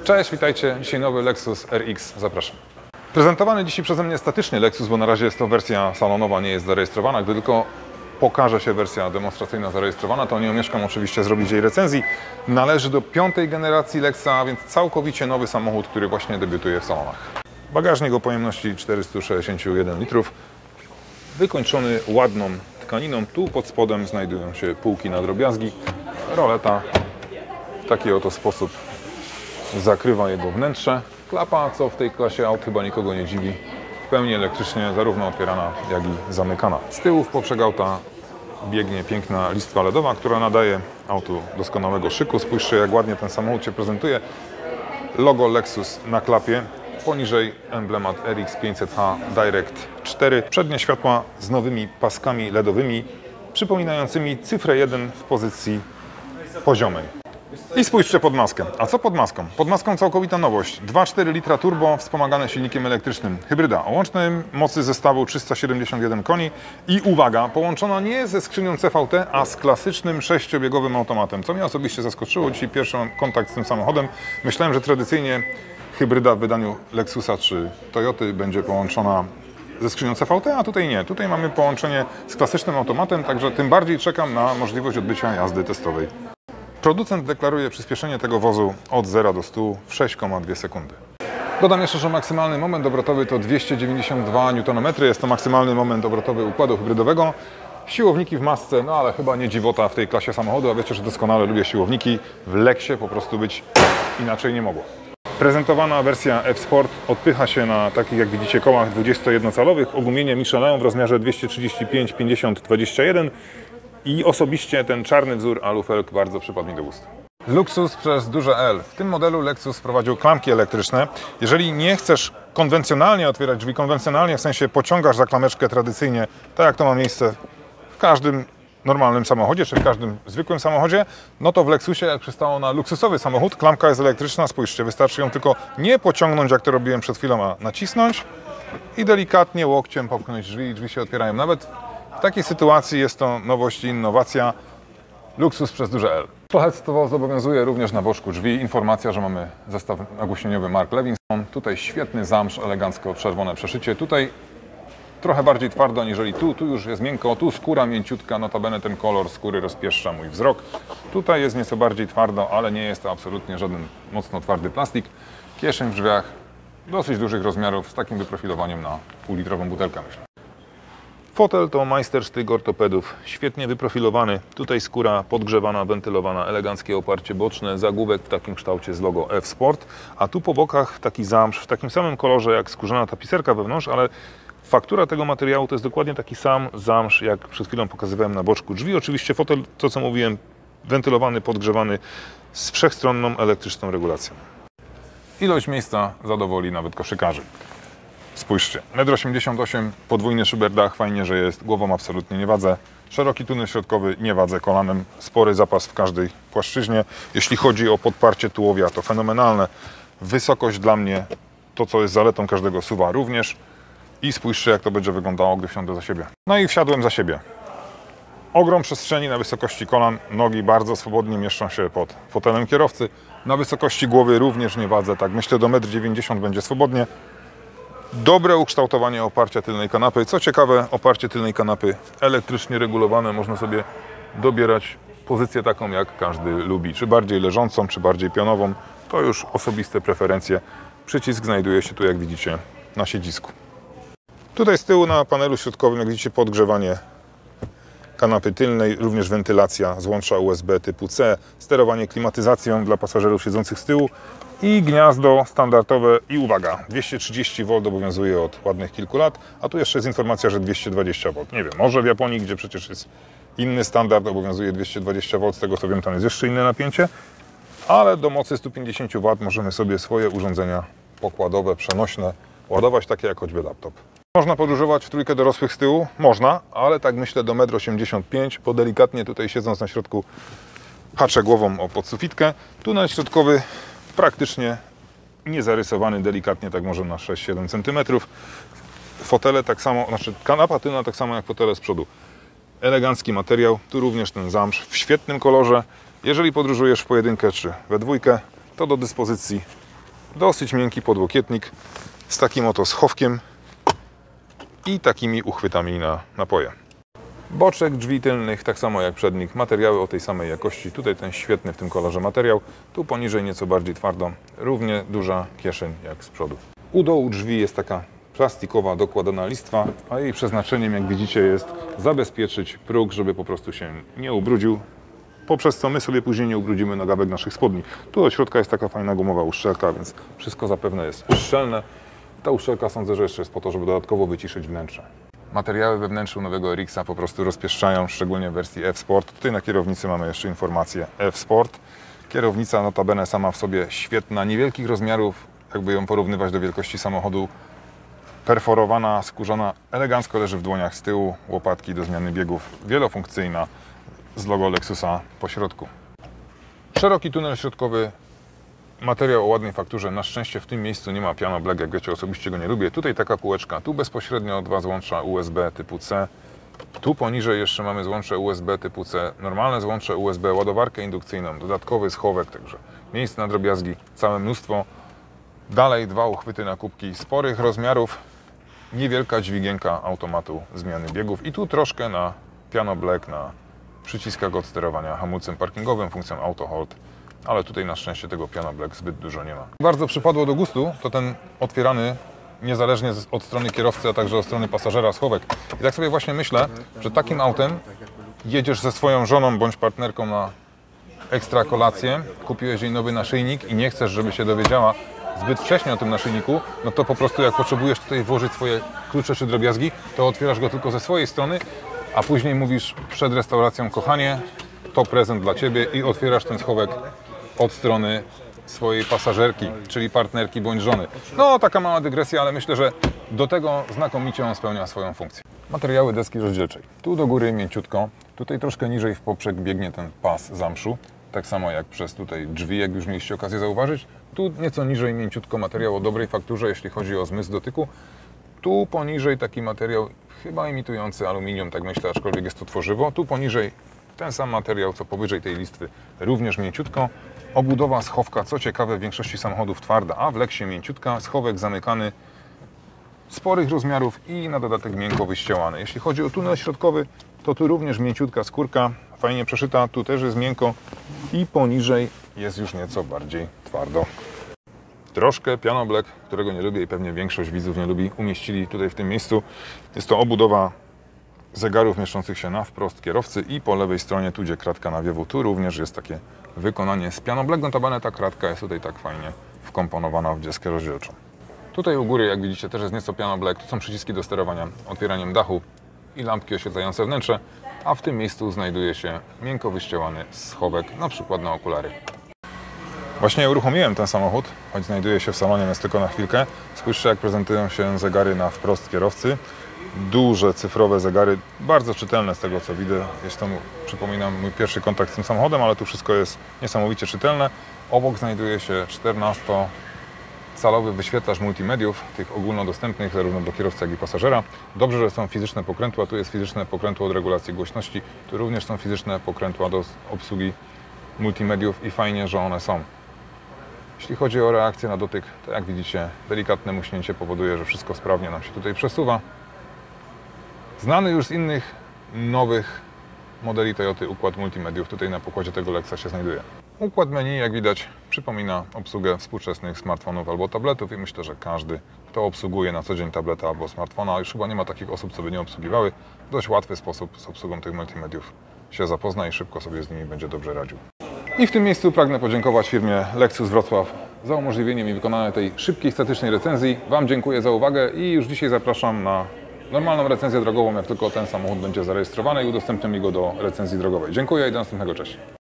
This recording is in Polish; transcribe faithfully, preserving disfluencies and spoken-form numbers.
Cześć, witajcie. Dzisiaj nowy Lexus R X. Zapraszam. Prezentowany dzisiaj przeze mnie statycznie Lexus, bo na razie jest to wersja salonowa, nie jest zarejestrowana. Gdy tylko pokaże się wersja demonstracyjna zarejestrowana, to nie omieszkam oczywiście zrobić jej recenzji. Należy do piątej generacji Lexa, a więc całkowicie nowy samochód, który właśnie debiutuje w salonach. Bagażnik o pojemności czterysta sześćdziesiąt jeden litrów, wykończony ładną tkaniną. Tu pod spodem znajdują się półki na drobiazgi. Roleta w taki oto sposób zakrywa jego wnętrze. Klapa, co w tej klasie aut chyba nikogo nie dziwi, w pełni elektrycznie zarówno otwierana, jak i zamykana. Z tyłu w poprzek auta biegnie piękna listwa LEDowa, która nadaje autu doskonałego szyku. Spójrzcie, jak ładnie ten samochód się prezentuje. Logo Lexus na klapie, poniżej emblemat R X pięćset H Direct cztery. Przednie światła z nowymi paskami LEDowymi, przypominającymi cyfrę jeden w pozycji poziomej. I spójrzcie pod maskę. A co pod maską? Pod maską całkowita nowość. dwa przecinek cztery litra turbo wspomagane silnikiem elektrycznym. Hybryda o łącznej mocy zestawu trzysta siedemdziesiąt jeden koni i uwaga, połączona nie ze skrzynią C V T, a z klasycznym sześciobiegowym automatem. Co mnie osobiście zaskoczyło. Dzisiaj pierwszy kontakt z tym samochodem. Myślałem, że tradycyjnie hybryda w wydaniu Lexusa czy Toyoty będzie połączona ze skrzynią C V T, a tutaj nie. Tutaj mamy połączenie z klasycznym automatem, także tym bardziej czekam na możliwość odbycia jazdy testowej. Producent deklaruje przyspieszenie tego wozu od zera do stu w sześć przecinek dwie sekundy. Dodam jeszcze, że maksymalny moment obrotowy to dwieście dziewięćdziesiąt dwa niutonometry. Jest to maksymalny moment obrotowy układu hybrydowego. Siłowniki w masce, no ale chyba nie dziwota w tej klasie samochodu, a wiecie, że doskonale lubię siłowniki. W Lexie po prostu być inaczej nie mogło. Prezentowana wersja F-Sport odpycha się na takich, jak widzicie, kołach dwudziestojednocalowych. Ogumienie Michelin w rozmiarze dwieście trzydzieści pięć pięćdziesiąt dwadzieścia jeden. I osobiście ten czarny wzór alufelg bardzo przypadł mi do ust. Luxus przez duże L. W tym modelu Lexus wprowadził klamki elektryczne. Jeżeli nie chcesz konwencjonalnie otwierać drzwi, konwencjonalnie w sensie pociągasz za klameczkę tradycyjnie, tak jak to ma miejsce w każdym normalnym samochodzie, czy w każdym zwykłym samochodzie, no to w Lexusie, jak przystało na luksusowy samochód, klamka jest elektryczna. Spójrzcie, wystarczy ją tylko nie pociągnąć, jak to robiłem przed chwilą, a nacisnąć i delikatnie łokciem popchnąć drzwi i drzwi się otwierają. Nawet w takiej sytuacji jest to nowość i innowacja. Luksus przez duże L. Szlachectwo zobowiązuje również na boczku drzwi. Informacja, że mamy zestaw nagłośnieniowy Mark Levinson. Tutaj świetny zamsz, elegancko czerwone przeszycie. Tutaj trochę bardziej twardo aniżeli tu. Tu już jest miękko, tu skóra mięciutka. Notabene ten kolor skóry rozpieszcza mój wzrok. Tutaj jest nieco bardziej twardo, ale nie jest to absolutnie żaden mocno twardy plastik. Kieszeń w drzwiach dosyć dużych rozmiarów z takim wyprofilowaniem na półlitrową butelkę, myślę. Fotel to majstersztyk ortopedów, świetnie wyprofilowany. Tutaj skóra podgrzewana, wentylowana, eleganckie oparcie boczne, zagłówek w takim kształcie z logo F-Sport, a tu po bokach taki zamsz w takim samym kolorze jak skórzana tapicerka wewnątrz, ale faktura tego materiału to jest dokładnie taki sam zamsz, jak przed chwilą pokazywałem na boczku drzwi. Oczywiście fotel, to co mówiłem, wentylowany, podgrzewany z wszechstronną elektryczną regulacją. Ilość miejsca zadowoli nawet koszykarzy. Spójrzcie, metr osiemdziesiąt osiem, podwójny szyberdach, fajnie, że jest, głową absolutnie nie wadzę. Szeroki tunel środkowy, nie wadzę kolanem, spory zapas w każdej płaszczyźnie. Jeśli chodzi o podparcie tułowia, to fenomenalne. Wysokość dla mnie, to co jest zaletą każdego suwa również. I spójrzcie, jak to będzie wyglądało, gdy wsiądę za siebie. No i wsiadłem za siebie. Ogrom przestrzeni na wysokości kolan, nogi bardzo swobodnie mieszczą się pod fotelem kierowcy. Na wysokości głowy również nie wadzę, tak myślę do metr dziewięćdziesiąt będzie swobodnie. Dobre ukształtowanie oparcia tylnej kanapy. Co ciekawe, oparcie tylnej kanapy elektrycznie regulowane. Można sobie dobierać pozycję taką, jak każdy lubi. Czy bardziej leżącą, czy bardziej pionową. To już osobiste preferencje. Przycisk znajduje się tu, jak widzicie, na siedzisku. Tutaj z tyłu na panelu środkowym, jak widzicie, podgrzewanie kanapy tylnej, również wentylacja złącza U S B typu C, sterowanie klimatyzacją dla pasażerów siedzących z tyłu i gniazdo standardowe i uwaga, dwieście trzydzieści wolt obowiązuje od ładnych kilku lat, a tu jeszcze jest informacja, że dwieście dwadzieścia wolt. Nie wiem, może w Japonii, gdzie przecież jest inny standard, obowiązuje dwieście dwadzieścia wolt, z tego co wiem, tam jest jeszcze inne napięcie, ale do mocy stu pięćdziesięciu watów możemy sobie swoje urządzenia pokładowe, przenośne ładować, takie jak choćby laptop. Można podróżować w trójkę dorosłych z tyłu? Można, ale tak myślę do metr osiemdziesiąt pięć, bo delikatnie tutaj siedząc na środku haczę głową o podsufitkę. Tunel środkowy praktycznie niezarysowany, delikatnie tak może na sześć siedem centymetrów. Fotele tak samo, znaczy kanapa tylna tak samo jak fotele z przodu. Elegancki materiał, tu również ten zamsz w świetnym kolorze. Jeżeli podróżujesz w pojedynkę czy we dwójkę, to do dyspozycji Dosyć miękki podłokietnik z takim oto schowkiem i takimi uchwytami na napoje. Boczek drzwi tylnych, tak samo jak przednich, materiały o tej samej jakości. Tutaj ten świetny w tym kolorze materiał, tu poniżej nieco bardziej twardo, równie duża kieszeń jak z przodu. U dołu drzwi jest taka plastikowa dokładana listwa, a jej przeznaczeniem, jak widzicie, jest zabezpieczyć próg, żeby po prostu się nie ubrudził, poprzez co my sobie później nie ubrudzimy nagawek naszych spodni. Tu do środka jest taka fajna gumowa uszczelka, więc wszystko zapewne jest szczelne. Ta uszczelka sądzę, że jeszcze jest po to, żeby dodatkowo wyciszyć wnętrze. Materiały we wnętrzu nowego R X-a po prostu rozpieszczają, szczególnie w wersji F-Sport. Tutaj na kierownicy mamy jeszcze informację F-Sport. Kierownica notabene sama w sobie świetna, niewielkich rozmiarów, jakby ją porównywać do wielkości samochodu. Perforowana, skórzana, elegancko leży w dłoniach z tyłu, łopatki do zmiany biegów, wielofunkcyjna z logo Lexusa po środku. Szeroki tunel środkowy, materiał o ładnej fakturze. Na szczęście w tym miejscu nie ma piano black, jak wiecie, osobiście go nie lubię. Tutaj taka półeczka, tu bezpośrednio dwa złącza U S B typu C. Tu poniżej jeszcze mamy złącze U S B typu C, normalne złącze U S B, ładowarkę indukcyjną, dodatkowy schowek, także miejsce na drobiazgi, całe mnóstwo. Dalej dwa uchwyty na kubki sporych rozmiarów, niewielka dźwigienka automatu zmiany biegów i tu troszkę na piano black, na przyciskach od sterowania hamulcem parkingowym, funkcją auto hold, ale tutaj na szczęście tego piano black zbyt dużo nie ma. Bardzo przypadło do gustu to ten otwierany niezależnie od strony kierowcy, a także od strony pasażera schowek. I tak sobie właśnie myślę, że takim autem jedziesz ze swoją żoną bądź partnerką na ekstra kolację, kupiłeś jej nowy naszyjnik i nie chcesz, żeby się dowiedziała zbyt wcześnie o tym naszyjniku, no to po prostu jak potrzebujesz tutaj włożyć swoje klucze czy drobiazgi, to otwierasz go tylko ze swojej strony, a później mówisz przed restauracją: kochanie, to prezent dla Ciebie, i otwierasz ten schowek od strony swojej pasażerki, czyli partnerki bądź żony. No, taka mała dygresja, ale myślę, że do tego znakomicie on spełnia swoją funkcję. Materiały deski rozdzielczej. Tu do góry mięciutko, tutaj troszkę niżej w poprzek biegnie ten pas zamszu, tak samo jak przez tutaj drzwi, jak już mieliście okazję zauważyć. Tu nieco niżej mięciutko materiał o dobrej fakturze, jeśli chodzi o zmysł dotyku. Tu poniżej taki materiał chyba imitujący aluminium, tak myślę, aczkolwiek jest to tworzywo. Tu poniżej ten sam materiał, co powyżej tej listwy, również mięciutko. Obudowa schowka, co ciekawe, w większości samochodów twarda, a w Lexie mięciutka. Schowek zamykany, sporych rozmiarów i na dodatek miękko wyścielany. Jeśli chodzi o tunel środkowy, to tu również mięciutka skórka, fajnie przeszyta, tu też jest miękko i poniżej jest już nieco bardziej twardo. Troszkę piano black, którego nie lubię i pewnie większość widzów nie lubi, umieścili tutaj w tym miejscu. Jest to obudowa zegarów mieszczących się na wprost kierowcy i po lewej stronie, tu gdzie kratka nawiewu, tu również jest takie wykonanie z piano black. Notabene ta kratka jest tutaj tak fajnie wkomponowana w deskę rozdzielczą. Tutaj u góry, jak widzicie, też jest nieco piano black. Tu są przyciski do sterowania otwieraniem dachu i lampki oświetlające wnętrze, a w tym miejscu znajduje się miękko wyścielany schowek, na przykład na okulary. Właśnie uruchomiłem ten samochód, choć znajduje się w salonie, więc tylko na chwilkę. Spójrzcie, jak prezentują się zegary na wprost kierowcy. Duże cyfrowe zegary, bardzo czytelne z tego, co widzę. Jest to, przypominam, mój pierwszy kontakt z tym samochodem, ale tu wszystko jest niesamowicie czytelne. Obok znajduje się czternastocalowy wyświetlacz multimediów, tych ogólnodostępnych zarówno do kierowcy, jak i pasażera. Dobrze, że są fizyczne pokrętła. Tu jest fizyczne pokrętło od regulacji głośności. Tu również są fizyczne pokrętła do obsługi multimediów i fajnie, że one są. Jeśli chodzi o reakcję na dotyk, to jak widzicie, delikatne muśnięcie powoduje, że wszystko sprawnie nam się tutaj przesuwa. Znany już z innych nowych modeli Toyoty układ multimediów tutaj na pokładzie tego Lexa się znajduje. Układ menu, jak widać, przypomina obsługę współczesnych smartfonów albo tabletów i myślę, że każdy, kto obsługuje na co dzień tableta albo smartfona, już chyba nie ma takich osób, co by nie obsługiwały, w dość łatwy sposób z obsługą tych multimediów się zapozna i szybko sobie z nimi będzie dobrze radził. I w tym miejscu pragnę podziękować firmie Lexus Wrocław za umożliwienie mi wykonania tej szybkiej, statycznej recenzji. Wam dziękuję za uwagę i już dzisiaj zapraszam na normalną recenzję drogową, jak tylko ten samochód będzie zarejestrowany, i udostępnię mi go do recenzji drogowej. Dziękuję i do następnego. Cześć.